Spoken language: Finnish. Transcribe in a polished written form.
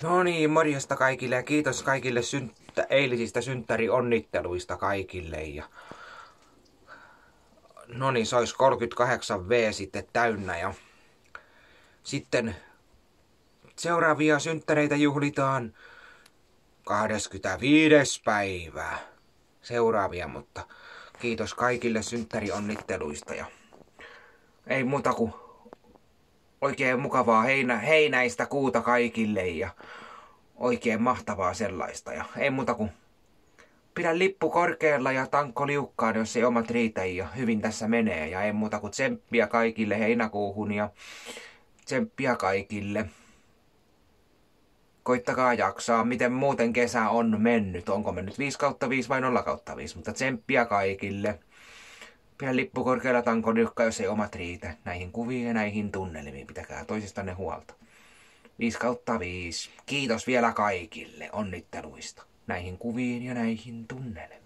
No niin, morjesta kaikille ja kiitos kaikille eilisistä synttärionnitteluista kaikille. Ja no niin, se olisi 38V sitten täynnä ja sitten seuraavia synttäreitä juhlitaan 25. päivää. Seuraavia, mutta kiitos kaikille synttärionnitteluista ja ei muuta kuin oikein mukavaa heinäistä kuuta kaikille ja oikein mahtavaa sellaista. Ja ei muuta kuin pidä lippu korkealla ja tankko liukkaan, jos ei omat riitä ja hyvin tässä menee. Ja ei muuta kuin tsemppiä kaikille heinäkuuhun ja tsemppiä kaikille. Koittakaa jaksaa, miten muuten kesä on mennyt. Onko mennyt 5/5 vai 0/5, mutta tsemppiä kaikille. Pidä lippu korkealla, tankko liukkaan, jos ei omat riitä. Näihin kuviin ja näihin tunnelmiin pitäkää toisistanne huolta. 5/5. Kiitos vielä kaikille onnitteluista näihin kuviin ja näihin tunnelmiin.